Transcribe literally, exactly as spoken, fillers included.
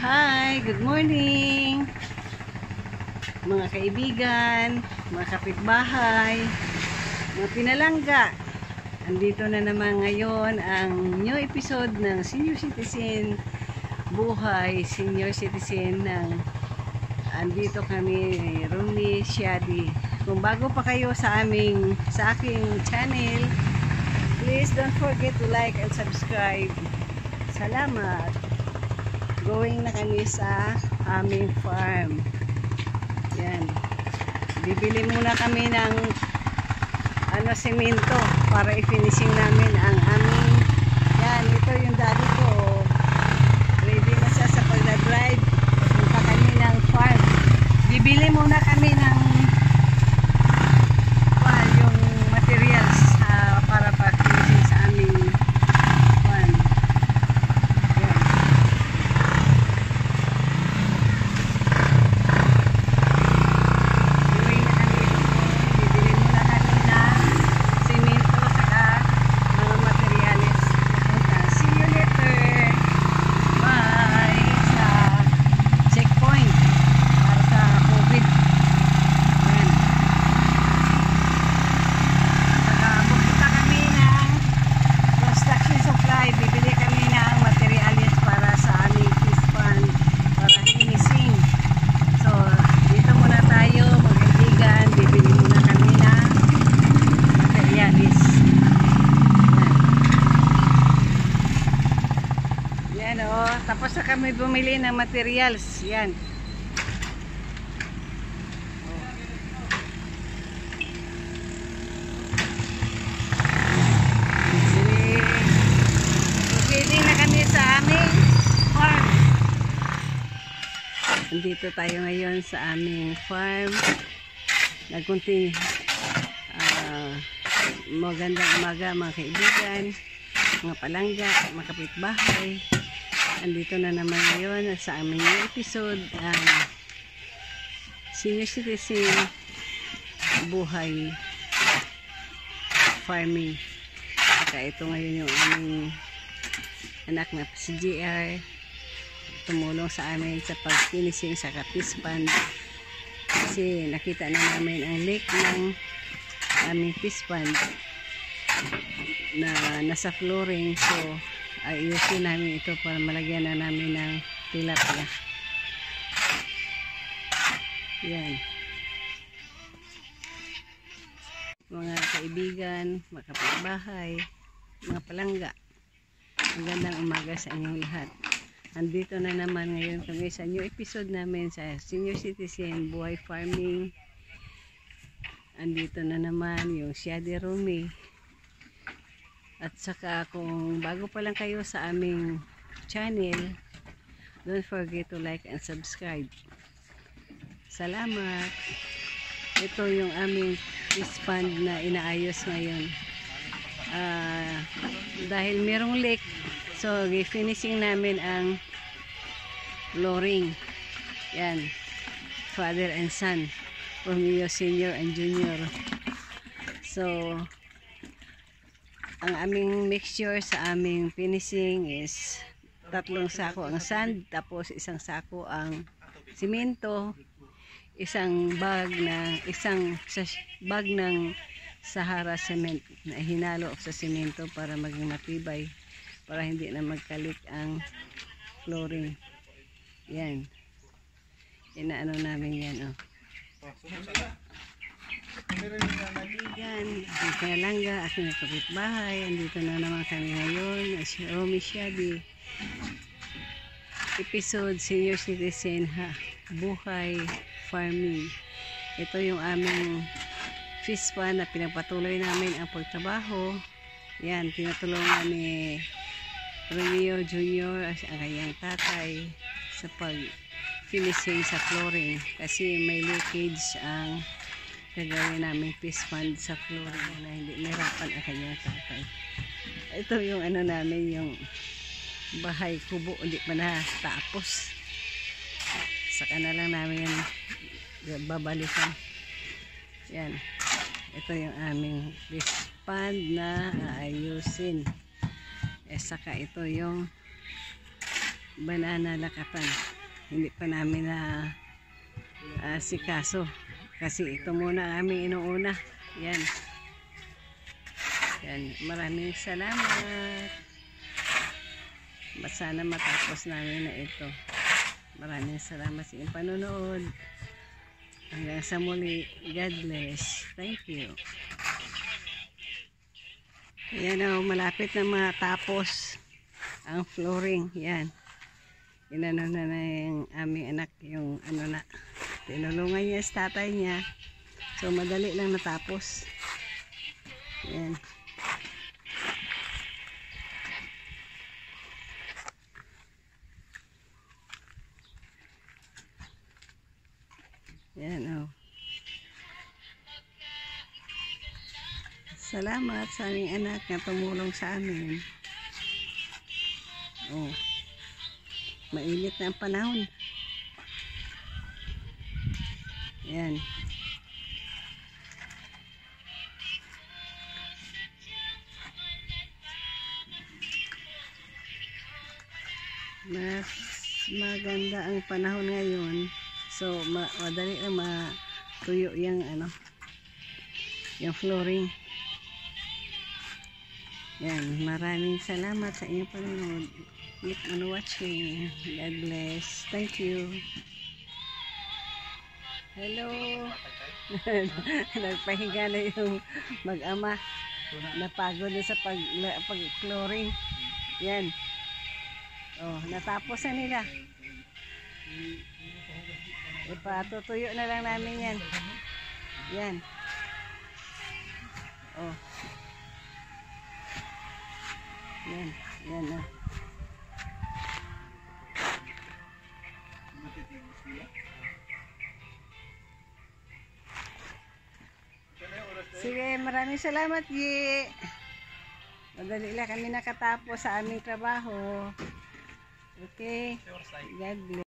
Hi, good morning mga kaibigan, mga kapitbahay, mga pinalangga. Andito na naman ngayon ang new episode ng Senior Citizen Buhay Senior Citizen ng andito kami Romney Shadi. Kung bago pa kayo sa aming sa aking channel, please don't forget to like and subscribe. Salamat. Going na kami sa aming farm. Yan. Bibili muna kami ng ano, semento para i-finishing namin ang aming, yan, ito yung daddy ko. Ready na siya sa pagdadrive. Punta kami ng farm. Bibili muna kami ng well, yung materials uh, para pa-finishing sa aming farm. Tapos na kami bumili ng materials. Yan. Proceeding na kami sa aming farm. Nandito tayo ngayon sa aming farm. Nagkunting uh, magandang umaga mga kaibigan, mga palangga, mga kapitbahay. Andito na naman ngayon sa aming episode ang um, Senior Citizen Buhay Farming. Saka ito ngayon yung aming anak na si J R, tumulong sa amin sa pag-finishing sa fish pond kasi nakita na namin ang lake ng aming fish pond na nasa flooring, so ayusin namin ito para malagyan na namin ng tilapia. Yan. Mga kaibigan, mga kapitbahay, mga palangga, magandang umaga sa inyong lahat. Andito na naman ngayon kami sa new episode namin sa Senior Citizen Buhay Farming. Andito na naman yung Shadi Rumi. At saka kung bago pa lang kayo sa aming channel, don't forget to like and subscribe. Salamat. Ito yung aming fish pond na inaayos ngayon. Uh, dahil merong leak, so finishing namin ang flooring. Yan. Father and son. Romeo Senior and Junior. So ang aming mixture sa aming finishing is tatlong sako ang sand, tapos isang sako ang simento, isang bag na isang bag ng Sahara cement na hinalo sa simento para maging matibay, para hindi na magkalik ang flooring. Yan. Inaano namin yan, oh. Kaibigan, ang pinalangga, aking kapitbahay. Andito na naman kami ngayon si Romney Shadi episode Senior Citizen ha, Buhay Farming. Ito yung aming fish pond na pinagpatuloy namin ang pagtrabaho. Yan, tinutulungan ni Romeo Junior ang kanyang tatay sa pag finishing sa flooring kasi may leakage ang gagawin namin fish pond sa flooring na hindi nahirapan ang kanyang tatay. Ito yung ano namin, yung bahay kubo, hindi pa na tapos. Saka na lang namin yan babalikan. Yan. Ito yung aming fish pond na aayusin. Eh saka ito yung banana lakatan. Hindi pa namin na uh, sikaso. Kasi ito muna ang aming inuuna. Yan. Yan. Maraming salamat. Sana matapos namin na ito. Maraming salamat sa inyong panonood. Hanggang sa muli. God bless. Thank you. Yan o, malapit na matapos ang flooring. Yan. Inano na na yung aming anak, yung ano na. Tinulungan niya sa tatay niya. So, madali lang natapos. Yan. Yan o. Salamat sa aming anak na tumulong sa amin. Oh. Mainit na ang panahon. Yan. Mas maganda ang panahon ngayon. So, ma madali na matuyo yung ano, yung flooring. Yan, maraming salamat sa inyong panonood. Keep on watching. God bless. Thank you. Hello. Nagpahinga na yung mag-ama. Napagod na sa pag, pag flooring. Yan. Oh, natapos na nila. Ipatutuyo na lang namin yan. Yan. Oh. Yan. Yan oh. Sige, maraming salamat, Yi. Madali lang kami nakatapos sa aming trabaho. Okay. God bless.